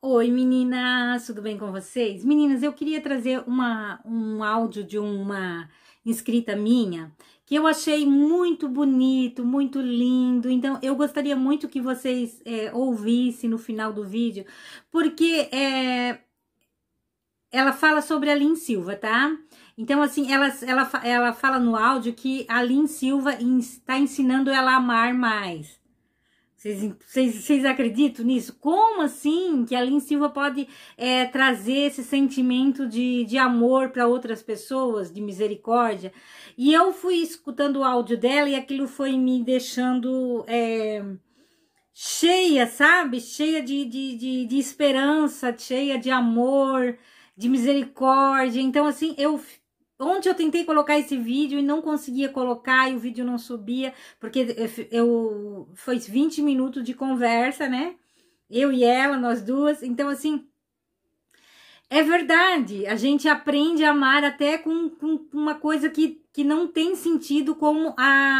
Oi, meninas, tudo bem com vocês? Meninas, eu queria trazer um áudio de uma inscrita minha que eu achei muito bonito, muito lindo. Então, eu gostaria muito que vocês ouvissem no final do vídeo, porque ela fala sobre a Lin Silva, tá? Então, assim, ela fala no áudio que a Lin Silva está ensinando ela a amar mais. Vocês acreditam nisso? Como assim que a Lin Silva pode trazer esse sentimento de amor para outras pessoas, de misericórdia? E eu fui escutando o áudio dela e aquilo foi me deixando cheia, sabe? Cheia de esperança, cheia de amor, de misericórdia. Então, assim, ontem eu tentei colocar esse vídeo e não conseguia colocar e o vídeo não subia, porque foi 20 minutos de conversa, né? Eu e ela, nós duas. Então, assim, é verdade. A gente aprende a amar até com uma coisa que não tem sentido, como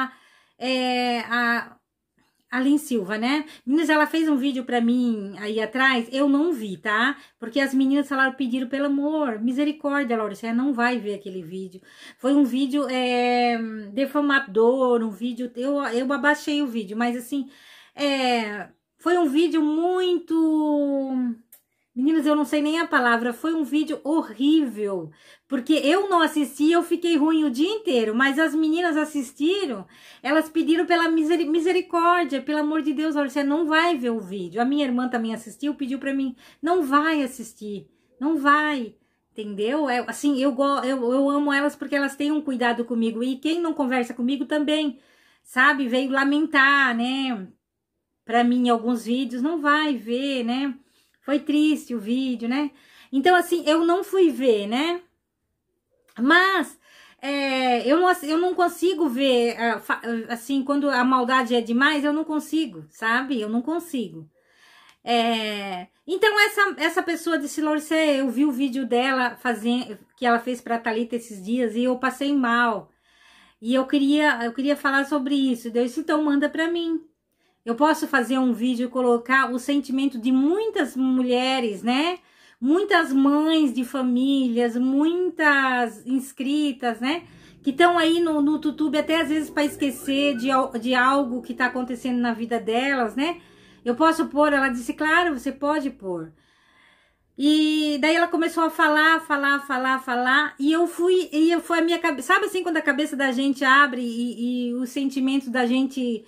a Lin Silva, né? Meninas, ela fez um vídeo pra mim aí atrás, eu não vi, tá? Porque as meninas falaram, pediram, pelo amor, misericórdia, Laura, você não vai ver aquele vídeo. Foi um vídeo defamador, um vídeo, eu abaixei o vídeo, mas assim, foi um vídeo muito... Meninas, eu não sei nem a palavra, foi um vídeo horrível, porque eu não assisti, eu fiquei ruim o dia inteiro, mas as meninas assistiram, elas pediram pela misericórdia, pelo amor de Deus, olha, você não vai ver o vídeo. A minha irmã também assistiu, pediu pra mim, não vai assistir, não vai, entendeu? Assim, eu amo elas porque elas têm um cuidado comigo, e quem não conversa comigo também, sabe, veio lamentar, né, pra mim em alguns vídeos, não vai ver, né? Foi triste o vídeo, né? Então, assim, eu não fui ver, né? Mas eu não consigo ver, assim, quando a maldade é demais, eu não consigo, sabe? Eu não consigo. Então, essa pessoa disse, Lorcé, eu vi o vídeo dela que ela fez pra Thalita esses dias e eu passei mal. E eu queria falar sobre isso. Deus, então manda pra mim. Eu posso fazer um vídeo e colocar o sentimento de muitas mulheres, né? Muitas mães de famílias, muitas inscritas, né? Que estão aí no YouTube até às vezes para esquecer de algo que está acontecendo na vida delas, né? Eu posso pôr, ela disse, claro, você pode pôr. E daí ela começou a falar, e foi a minha cabeça, sabe assim, quando a cabeça da gente abre e o sentimento da gente...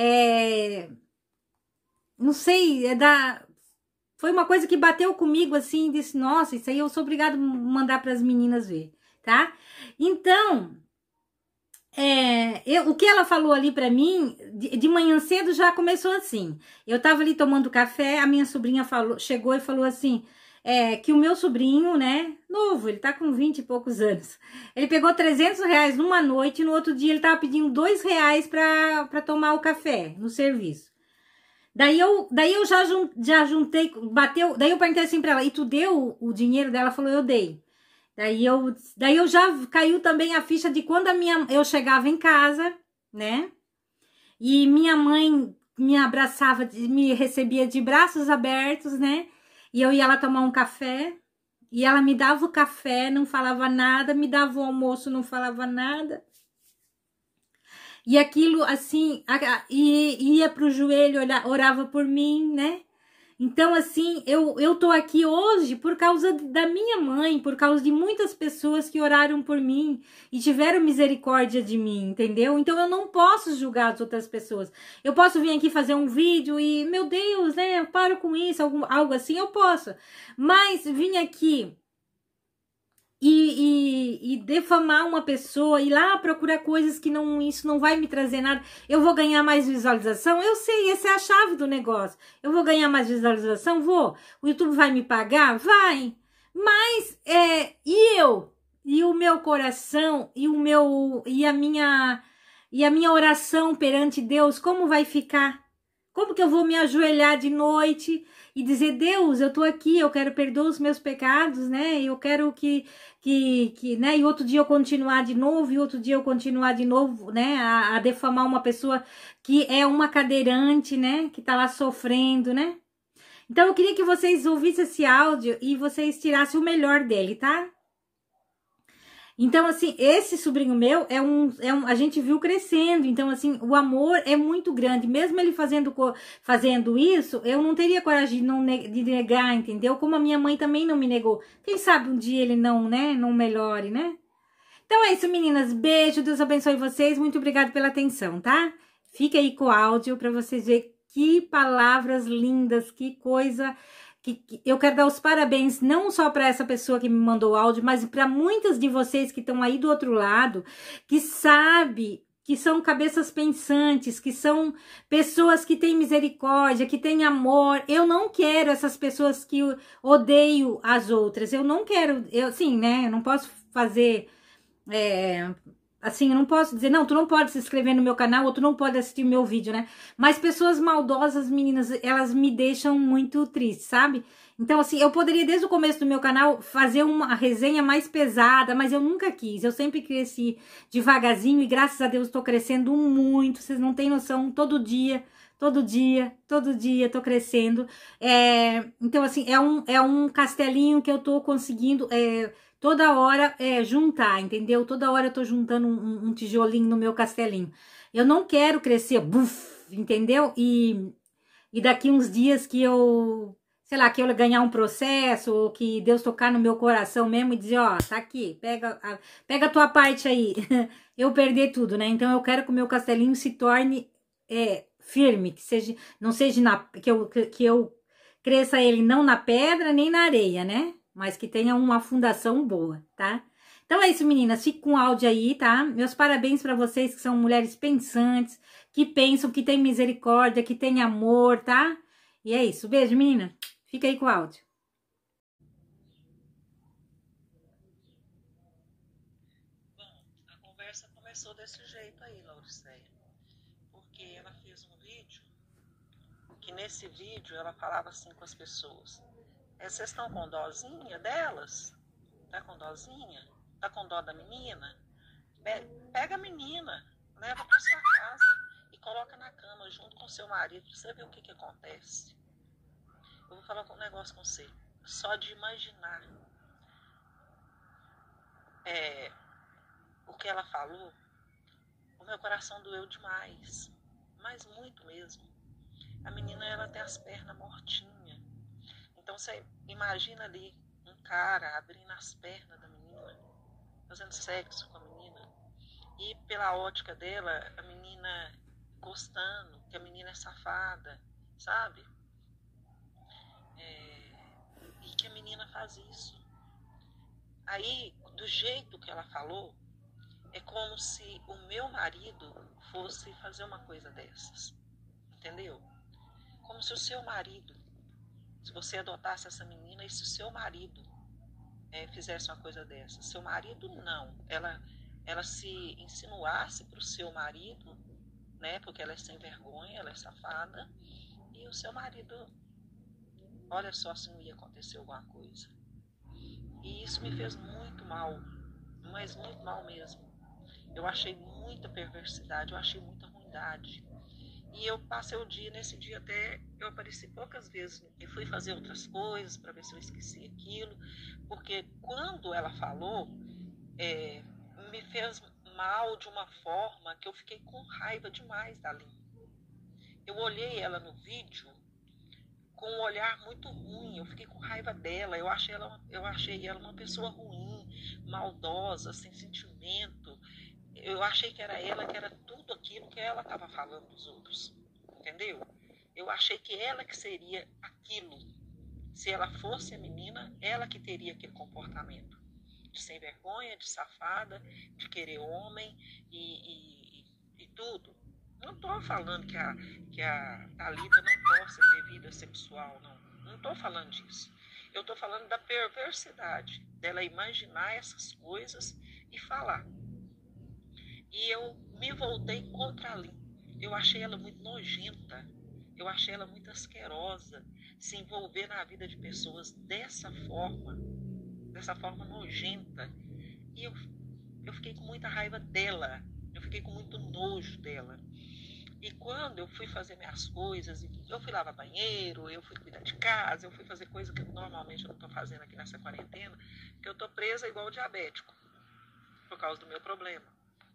não sei, foi uma coisa que bateu comigo assim, e disse, nossa, isso aí eu sou obrigada a mandar para as meninas ver, tá? Então, o que ela falou ali para mim, de manhã cedo já começou assim, eu tava ali tomando café, a minha sobrinha chegou e falou assim, que o meu sobrinho, né, novo, ele tá com 20 e poucos anos, ele pegou R$ 300 numa noite, e no outro dia ele tava pedindo R$ 2 para tomar o café no serviço. Daí eu já juntei, bateu, daí eu perguntei assim pra ela, e tu deu o dinheiro dela? Ela falou, eu dei. Daí eu já caiu também a ficha de quando eu chegava em casa, né? E minha mãe me abraçava, me recebia de braços abertos, né? E eu ia lá tomar um café, e ela me dava o café, não falava nada, me dava o almoço, não falava nada. E aquilo, assim, ia pro joelho, orava por mim, né? Então, assim, eu tô aqui hoje por causa da minha mãe, por causa de muitas pessoas que oraram por mim e tiveram misericórdia de mim, entendeu? Então, eu não posso julgar as outras pessoas. Eu posso vir aqui fazer um vídeo e, meu Deus, né, eu paro com isso, algo assim, eu posso. Mas vim aqui... E defamar uma pessoa, ir lá procurar coisas que isso não vai me trazer nada. Eu vou ganhar mais visualização? Eu sei, essa é a chave do negócio. Eu vou ganhar mais visualização? Vou. O YouTube vai me pagar? Vai. Mas, e eu? E o meu coração? E a minha oração perante Deus, como vai ficar? Como que eu vou me ajoelhar de noite e dizer, Deus, eu tô aqui, eu quero perdoar os meus pecados, né? Eu quero que né? E outro dia eu continuar de novo, e outro dia eu continuar de novo, né? A defamar uma pessoa que é uma cadeirante, né? Que tá lá sofrendo, né? Então eu queria que vocês ouvissem esse áudio e vocês tirassem o melhor dele, tá? Então, assim, esse sobrinho meu a gente viu crescendo. Então, assim, o amor é muito grande. Mesmo ele fazendo isso, eu não teria coragem de negar, entendeu? Como a minha mãe também não me negou. Quem sabe um dia ele não, né, não melhore, né? Então é isso, meninas. Beijo, Deus abençoe vocês. Muito obrigada pela atenção, tá? Fica aí com o áudio para vocês verem que palavras lindas, que coisa... Que eu quero dar os parabéns não só para essa pessoa que me mandou o áudio, mas para muitas de vocês que estão aí do outro lado, que sabe que são cabeças pensantes, que são pessoas que têm misericórdia, que têm amor. Eu não quero essas pessoas que odeiam as outras. Eu não quero, sim, né? Eu não posso fazer... assim, eu não posso dizer, não, tu não pode se inscrever no meu canal, ou tu não pode assistir meu vídeo, né? Mas pessoas maldosas, meninas, elas me deixam muito triste, sabe? Então, assim, eu poderia, desde o começo do meu canal, fazer uma resenha mais pesada, mas eu nunca quis. Eu sempre cresci devagarzinho e, graças a Deus, tô crescendo muito. Vocês não têm noção, todo dia tô crescendo. Então, assim, é um castelinho que eu tô conseguindo... toda hora juntar, entendeu? Toda hora eu tô juntando um tijolinho no meu castelinho. Eu não quero crescer, buf, entendeu? E daqui uns dias que eu, sei lá, que eu ganhar um processo, ou que Deus tocar no meu coração mesmo e dizer, ó, tá aqui, pega a tua parte aí, eu perder tudo, né? Então eu quero que o meu castelinho se torne firme, que seja, não seja que eu cresça ele não na pedra nem na areia, né? Mas que tenha uma fundação boa, tá? Então é isso, meninas. Fique com o áudio aí, tá? Meus parabéns para vocês que são mulheres pensantes, que pensam, que têm misericórdia, que têm amor, tá? E é isso. Beijo, menina. Fica aí com o áudio. Bom, a conversa começou desse jeito aí, Lauriceia. Porque ela fez um vídeo, que nesse vídeo ela falava assim com as pessoas... Vocês estão com dozinha delas? Tá com dozinha? Tá com dó da menina? Pega a menina, leva para sua casa e coloca na cama junto com seu marido pra você ver o que acontece. Eu vou falar um negócio com você. Só de imaginar o que ela falou, o meu coração doeu demais. Mas muito mesmo. A menina, ela tem as pernas mortinhas. Então você imagina ali um cara abrindo as pernas da menina, fazendo sexo com a menina, e pela ótica dela, a menina gostando, que a menina é safada, sabe? E que a menina faz isso. Aí, do jeito que ela falou, é como se o meu marido fosse fazer uma coisa dessas, entendeu? Como se o seu marido, se você adotasse essa menina e se o seu marido fizesse uma coisa dessa. Seu marido não. Ela se insinuasse para o seu marido, né? Porque ela é sem vergonha, ela é safada. E o seu marido, olha só se não ia acontecer alguma coisa. E isso me fez muito mal. Mas muito mal mesmo. Eu achei muita perversidade, eu achei muita ruindade. E eu passei o dia, nesse dia até, eu apareci poucas vezes e fui fazer outras coisas para ver se eu esqueci aquilo, porque quando ela falou, me fez mal de uma forma que eu fiquei com raiva demais dali. Eu olhei ela no vídeo com um olhar muito ruim, eu fiquei com raiva dela, eu achei ela uma pessoa ruim, maldosa, sem sentimento. Eu achei que era ela, que era tudo aquilo que ela estava falando dos outros, entendeu? Eu achei que ela que seria aquilo. Se ela fosse a menina, ela que teria aquele comportamento de sem vergonha, de safada, de querer homem e tudo. Não estou falando que a Thalita não possa ter vida sexual, não. Não estou falando disso. Eu estou falando da perversidade dela imaginar essas coisas e falar. E eu me voltei contra a Lin. Eu achei ela muito nojenta. Eu achei ela muito asquerosa. Se envolver na vida de pessoas dessa forma nojenta. E eu fiquei com muita raiva dela. Eu fiquei com muito nojo dela. E quando eu fui fazer minhas coisas, eu fui lavar banheiro, eu fui cuidar de casa, eu fui fazer coisa que normalmente eu não estou fazendo aqui nessa quarentena, que eu estou presa igual diabético, por causa do meu problema.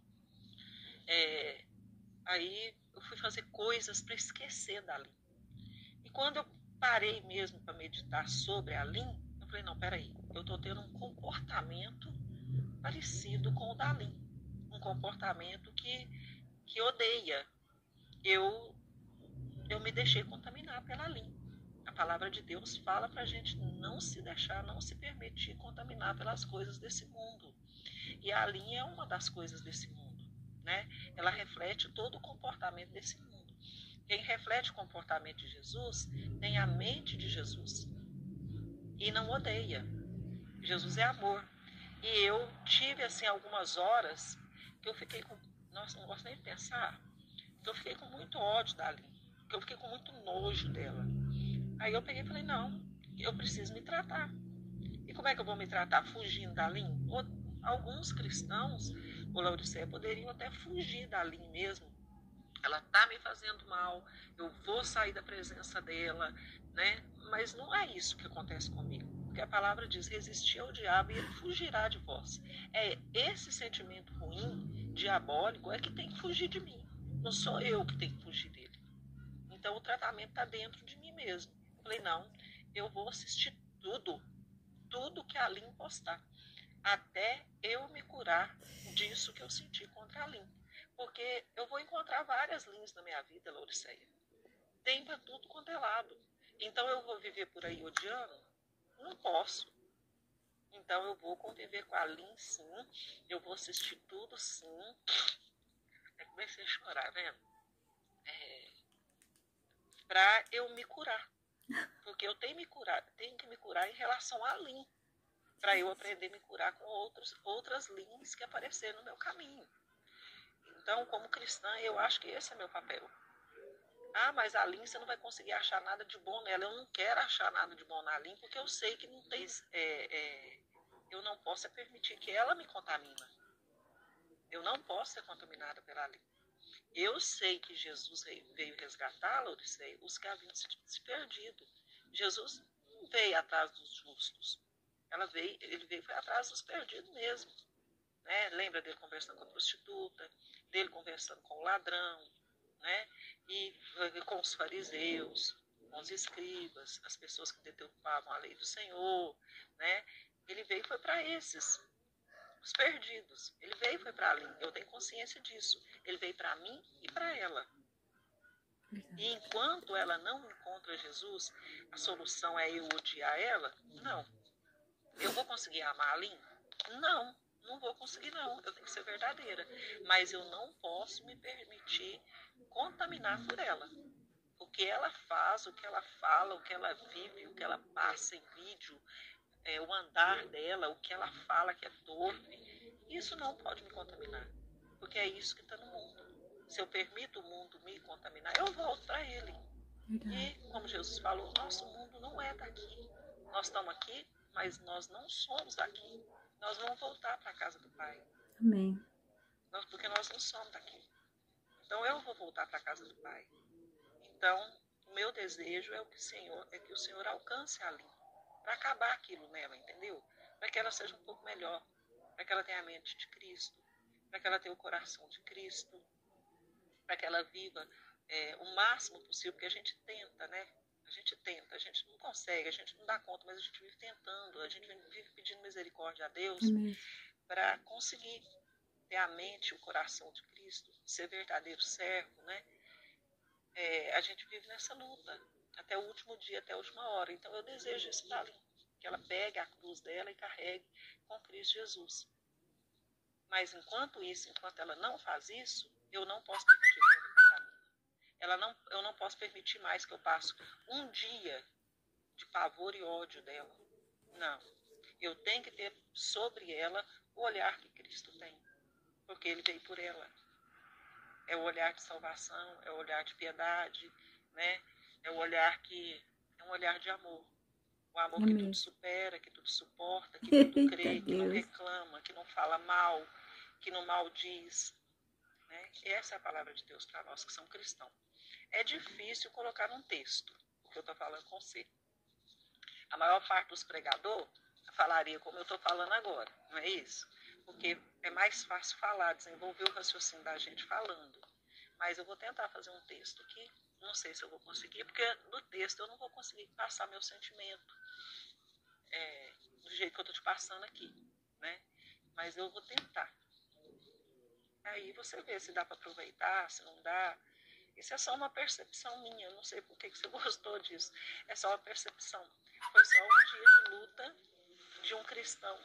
Aí eu fui fazer coisas para esquecer da Lin. E quando eu parei mesmo para meditar sobre a Lin, eu falei, não, peraí, eu estou tendo um comportamento parecido com o da Lin. Um comportamento que odeia. Eu me deixei contaminar pela Lin. A palavra de Deus fala para a gente não se deixar, não se permitir contaminar pelas coisas desse mundo. E a Lin é uma das coisas desse mundo, né? Ela reflete todo o comportamento desse mundo. Quem reflete o comportamento de Jesus tem a mente de Jesus e não odeia. Jesus é amor. E eu tive assim algumas horas que eu fiquei com, nossa, não gosto nem de pensar, que eu fiquei com muito ódio da Lin, que eu fiquei com muito nojo dela. Aí eu peguei e falei, não, eu preciso me tratar. E como é que eu vou me tratar? Fugindo da Lin? Alguns cristãos, o Lauriceia, poderiam até fugir da Lin mesmo. Ela está me fazendo mal, eu vou sair da presença dela, né? Mas não é isso que acontece comigo. Porque a palavra diz, resistir ao diabo e ele fugirá de vós. É esse sentimento ruim, diabólico, é que tem que fugir de mim. Não sou eu que tenho que fugir dele. Então o tratamento está dentro de mim mesmo. Eu falei, não, eu vou assistir tudo que a Lin postar, até eu me curar disso que eu senti contra a Lin. Porque eu vou encontrar várias Lins na minha vida, Lauriceia. Tem para tudo quanto é lado. Então eu vou viver por aí odiando? Não posso. Então eu vou conviver com a Lin, sim. Eu vou assistir tudo, sim. Aí comecei a chorar, vendo? Para eu me curar. Porque eu tenho que me curar em relação à Lin. Para eu aprender a me curar com outras Lins que apareceram no meu caminho. Então, como cristã, eu acho que esse é meu papel. Ah, mas a Lin, você não vai conseguir achar nada de bom nela. Eu não quero achar nada de bom na Lin, porque eu sei que não tem... eu não posso permitir que ela me contamine. Eu não posso ser contaminada pela Lin. Eu sei que Jesus veio resgatá-la, os que haviam se perdido. Jesus não veio atrás dos justos. Ele veio foi atrás dos perdidos mesmo. Né? Lembra dele conversando com a prostituta, dele conversando com o ladrão, né? E com os fariseus, com os escribas, as pessoas que deturpavam a lei do Senhor, né? Ele veio e foi para esses, os perdidos. Ele veio e foi para ali. Eu tenho consciência disso. Ele veio para mim e para ela. E enquanto ela não encontra Jesus, a solução é eu odiar ela? Não. Eu vou conseguir amar a Lin? Não. Não vou conseguir, não. Eu tenho que ser verdadeira. Mas eu não posso me permitir contaminar por ela. O que ela faz, o que ela fala, o que ela vive, o que ela passa em vídeo, o andar dela, o que ela fala que é torpe, isso não pode me contaminar. Porque é isso que está no mundo. Se eu permito o mundo me contaminar, eu volto para ele. E, como Jesus falou, nosso mundo não é daqui. Nós estamos aqui, mas nós não somos daqui. Nós vamos voltar para a casa do Pai. Amém. Porque nós não somos daqui. Então eu vou voltar para a casa do Pai. Então, o meu desejo é que o Senhor alcance a Lin, para acabar aquilo nela, entendeu? Para que ela seja um pouco melhor, para que ela tenha a mente de Cristo, para que ela tenha o coração de Cristo, para que ela viva o máximo possível, porque a gente tenta, né? A gente não consegue, a gente não dá conta, mas a gente vive tentando, a gente vive pedindo misericórdia a Deus para conseguir ter a mente e o coração de Cristo, ser verdadeiro servo, né? A gente vive nessa luta, até o último dia, até a última hora. Então eu desejo isso para Lin, que ela pegue a cruz dela e carregue com Cristo Jesus. Mas enquanto ela não faz isso, eu não posso permitir que ela contamine. Eu não posso permitir mais que eu passe um dia de pavor e ódio dela. Não. Eu tenho que ter sobre ela o olhar que Cristo tem. Porque ele veio por ela. É o olhar de salvação, é o olhar de piedade, né? É o olhar é um olhar de amor. O amor que tudo supera, que tudo suporta, que tudo crê, que não reclama, que não fala mal, que não maldiz. né? Essa é a palavra de Deus para nós que somos cristãos. É difícil colocar num texto o que eu estou falando com você. A maior parte dos pregadores falaria como eu estou falando agora, não é isso? Porque é mais fácil falar, desenvolver o raciocínio da gente falando. Mas eu vou tentar fazer um texto aqui, não sei se eu vou conseguir, porque no texto eu não vou conseguir passar meu sentimento do jeito que eu estou te passando aqui, né? Mas eu vou tentar. Aí você vê se dá para aproveitar, se não dá. Isso é só uma percepção minha, eu não sei por que você gostou disso. É só uma percepção. Foi só um dia de luta de um cristão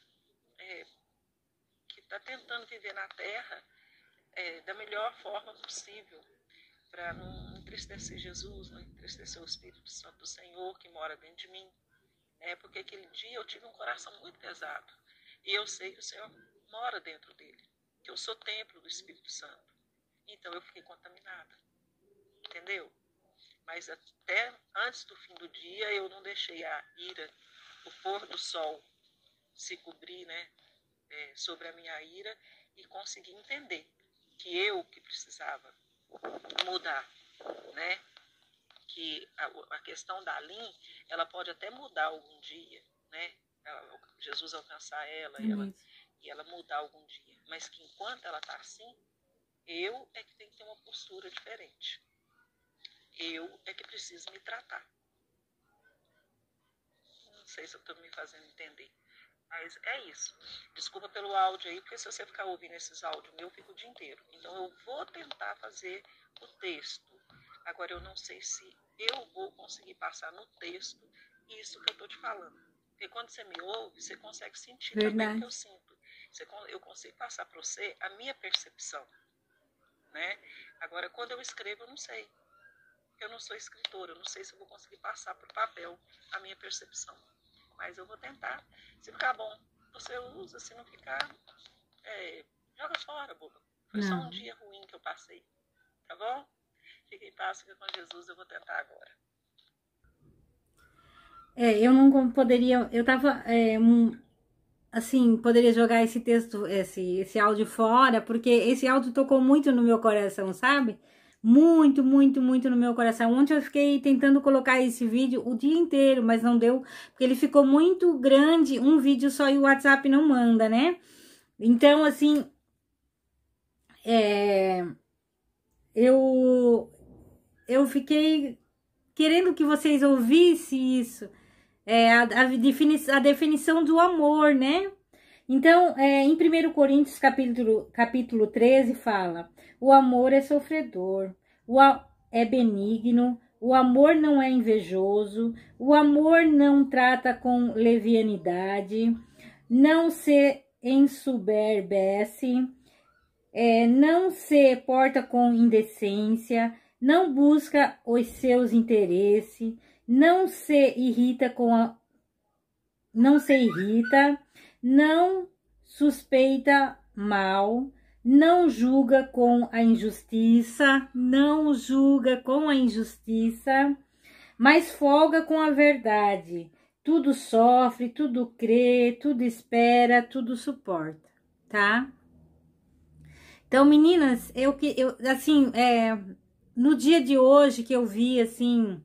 que está tentando viver na Terra da melhor forma possível, para não entristecer Jesus, não entristecer o Espírito Santo do Senhor que mora dentro de mim. Porque aquele dia eu tive um coração muito pesado. E eu sei que o Senhor mora dentro dele, que eu sou templo do Espírito Santo. Então eu fiquei contaminada. Entendeu? Mas até antes do fim do dia eu não deixei a ira, o pôr do sol se cobrir, né, sobre a minha ira, e consegui entender que eu que precisava mudar, né? Que a questão da Lin, ela pode até mudar algum dia, né? Jesus alcançar ela e ela mudar algum dia. Mas que enquanto ela está assim, eu é que tenho que ter uma postura diferente. Eu é que preciso me tratar. Não sei se eu estou me fazendo entender. Mas é isso. Desculpa pelo áudio aí, porque se você ficar ouvindo esses áudios meu, eu fico o dia inteiro. Então eu vou tentar fazer o texto. Agora eu não sei se eu vou conseguir passar no texto isso que eu estou te falando. Porque quando você me ouve, você consegue sentir também o que eu sinto. Eu consigo passar para você a minha percepção, né? Agora, quando eu escrevo, eu não sei. Eu não sou escritora, eu não sei se eu vou conseguir passar para o papel a minha percepção. Mas eu vou tentar. Se ficar bom, você usa. Se não ficar, joga fora, boba. Foi só um dia ruim que eu passei. Tá bom? Fique em paz, fica com Jesus. Eu vou tentar agora. Eu não poderia... Eu tava... assim, poderia jogar esse texto, esse áudio fora, porque esse áudio tocou muito no meu coração, sabe? Muito, muito, muito no meu coração. Ontem eu fiquei tentando colocar esse vídeo o dia inteiro, mas não deu, porque ele ficou muito grande, um vídeo só e o WhatsApp não manda, né? Então, assim, eu fiquei querendo que vocês ouvissem isso, a definição do amor, né? Então, em 1 Coríntios capítulo 13 fala: o amor é sofredor, é benigno, o amor não é invejoso, o amor não trata com levianidade, não se ensoberbece, não se porta com indecência, não busca os seus interesses, não se irrita não suspeita mal, não julga com a injustiça, mas folga com a verdade. Tudo sofre, tudo crê, tudo espera, tudo suporta, tá? Então, meninas, assim, no dia de hoje que eu vi, assim,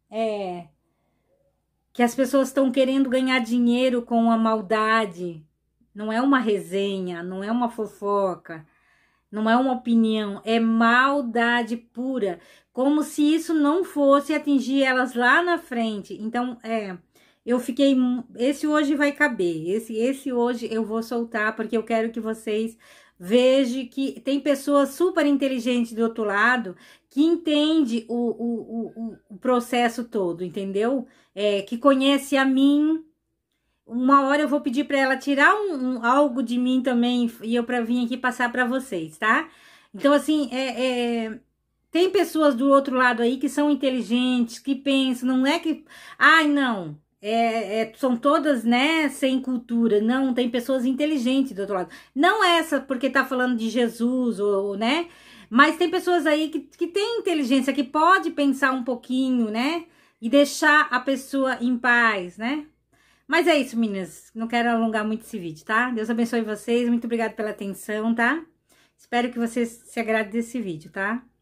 que as pessoas estão querendo ganhar dinheiro com a maldade. Não é uma resenha, não é uma fofoca, não é uma opinião, é maldade pura. Como se isso não fosse atingir elas lá na frente. Então, eu fiquei... Esse hoje vai caber, esse hoje eu vou soltar, porque eu quero que vocês vejam que tem pessoas super inteligentes do outro lado que entende o processo todo, entendeu? Que conhece a mim. Uma hora eu vou pedir para ela tirar algo de mim também e eu para vir aqui passar para vocês, tá? Então, assim, tem pessoas do outro lado aí que são inteligentes, que pensam, não é que... Ai, não, são todas, né, sem cultura. Não, tem pessoas inteligentes do outro lado. Não essa porque tá falando de Jesus, ou né? Mas tem pessoas aí que tem inteligência, que pode pensar um pouquinho, né? E deixar a pessoa em paz, né? Mas é isso, meninas. Não quero alongar muito esse vídeo, tá? Deus abençoe vocês. Muito obrigada pela atenção, tá? Espero que você se agrade desse vídeo, tá?